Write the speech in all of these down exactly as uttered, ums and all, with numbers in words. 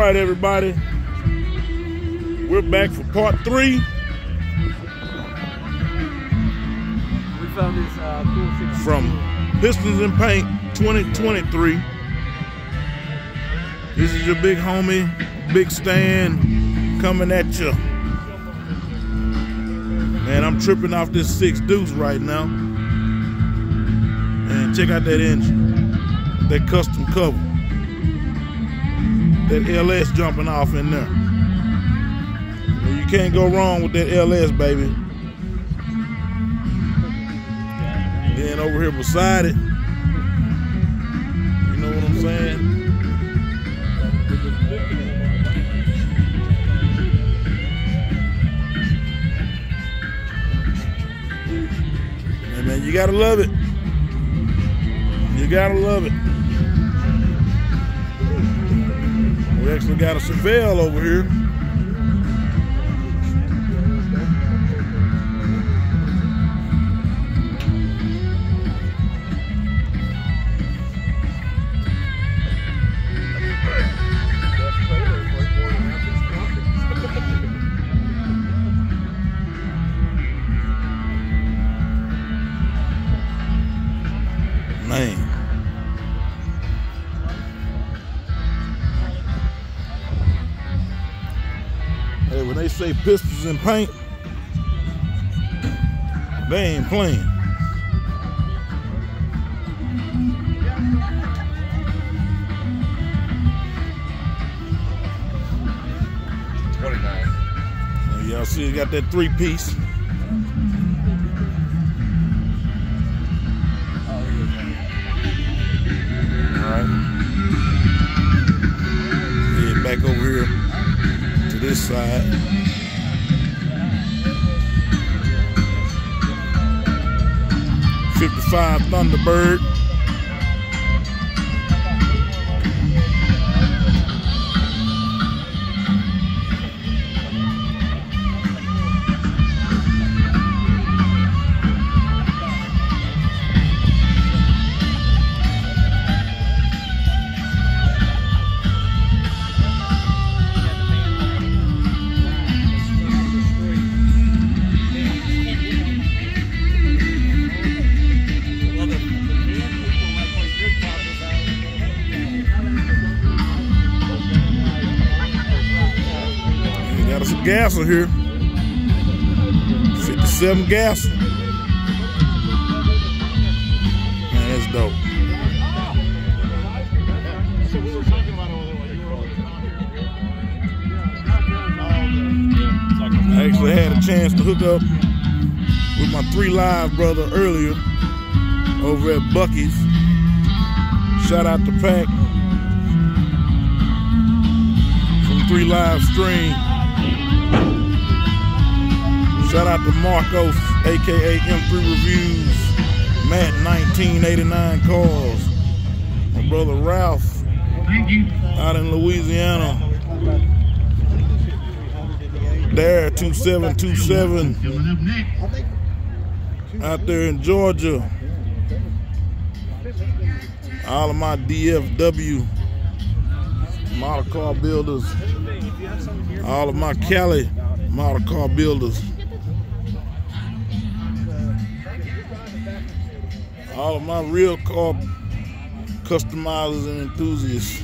right, everybody. We're back for part three. We found this uh, cool sixty-two. From Pistons and Paint twenty twenty-three. This is your big homie, Big Stan, coming at you. Man, I'm tripping off this six deuce right now. And check out that engine, that custom cover, that L S jumping off in there. You can't go wrong with that L S, baby. Then over here beside it, you know what I'm saying? Hey man, you gotta love it. You gotta love it. We actually got a Chevelle over here. Man. Hey, when they say Pistons and Paint, they ain't playing. twenty-nine. Y'all see, it got that three piece. Head back over here to this side. fifty-five Thunderbird. Gasser here, fifty-seven Gasser. Man, that's dope. I actually had a chance to hook up with my three Live brother earlier over at Buc-ee's. Shout out to Pac from three Live Stream. Shout out to Marcos, A K A M three Reviews, Matt nineteen eighty-nine Cars, my brother Ralph out in Louisiana, Dare two seven two seven out there in Georgia, all of my D F W model car builders, all of my Cali model car builders, all of my real car customizers and enthusiasts.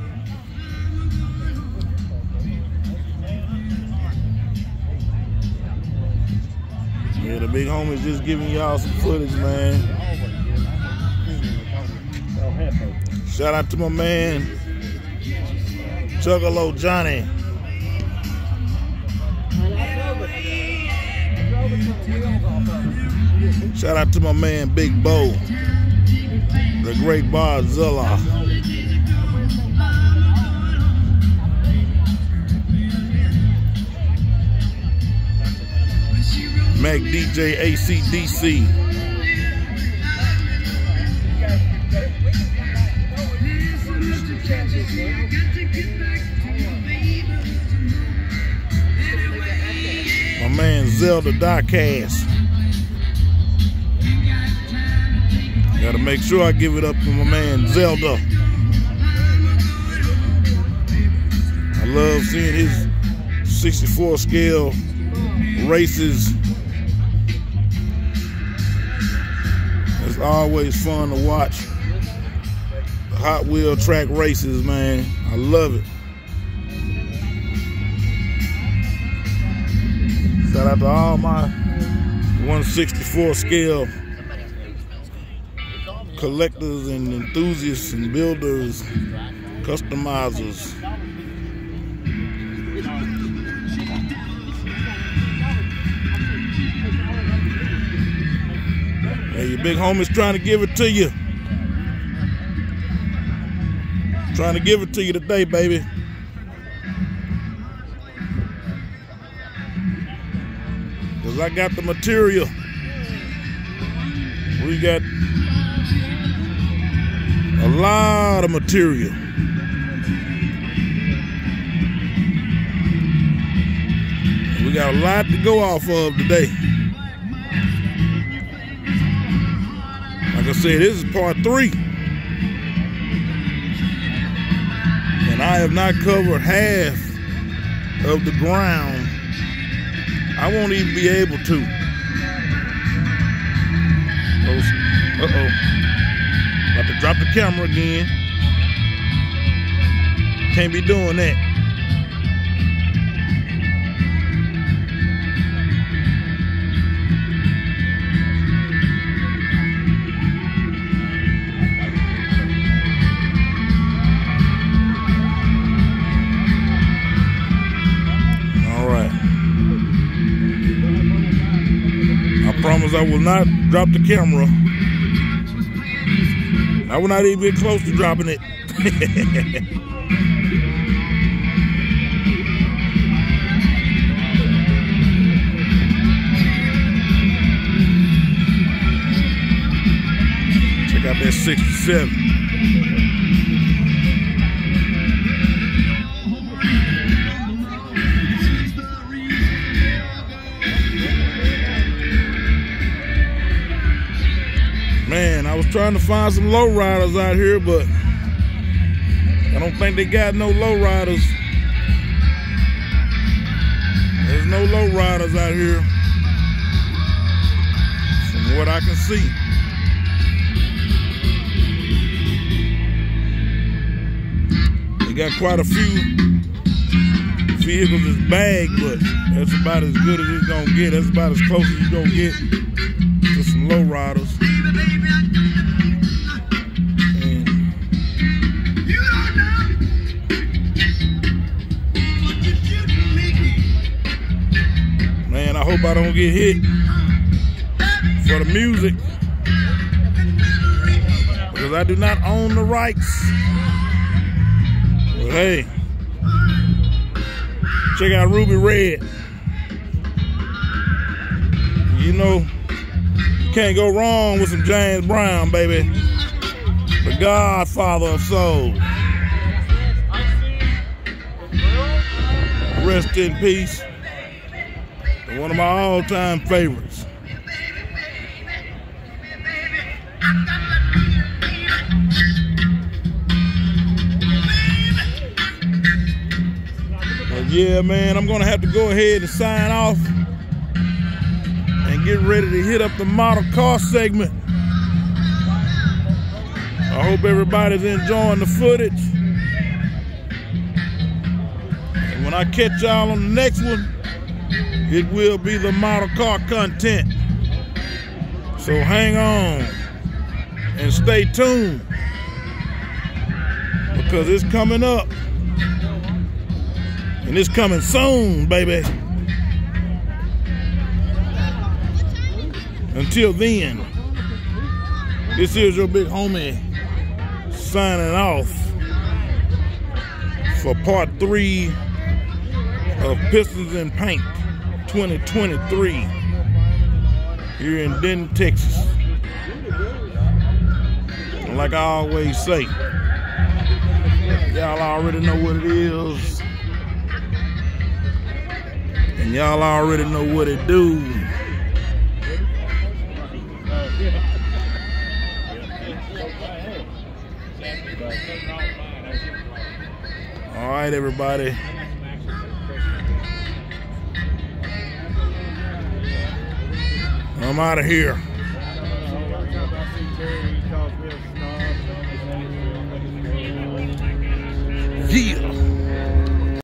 Yeah, the big homie's just giving y'all some footage, man. Shout out to my man, Juggalo Johnny. Shout out to my man Big Bo, the great Barzilla. Mac D J A C D C. My man Zelda Diecast. Gotta make sure I give it up to my man Zelda. love seeing his sixty-four scale races. It's always fun to watch the Hot Wheel track races, man. I love it. Shout out to all my one sixty-four scale collectors and enthusiasts and builders, customizers. Hey, your big homie's trying to give it to you. Trying to give it to you today, baby. Cause I got the material. We got a lot of material. We got a lot to go off of today. Like I said, this is part three. And I have not covered half of the ground. I won't even be able to. Uh-oh. About to drop the camera again. Can't be doing that. I promise I will not drop the camera. I will not even get close to dropping it. Check out that sixty-seven. Man, I was trying to find some lowriders out here, but I don't think they got no lowriders. There's no lowriders out here, from what I can see. They got quite a few vehicles that's bagged, but that's about as good as it's gonna get. That's about as close as you're gonna get to some lowriders. Man, I hope I don't get hit for the music, because I do not own the rights. But hey, check out Ruby Red. You know, you can't go wrong with some James Brown, baby. The Godfather of soul. Rest in peace. One of my all-time favorites. But yeah, man, I'm gonna have to go ahead and sign off and get ready to hit up the model car segment. I hope everybody's enjoying the footage. And when I catch y'all on the next one, it will be the model car content. So hang on and stay tuned, because it's coming up. And it's coming soon, baby. Until then, this is your big homie signing off for part three of Pistons and Paint twenty twenty-three here in Denton, Texas. And like I always say, y'all already know what it is, and y'all already know what it do. All right, everybody. I'm out of here. Uh,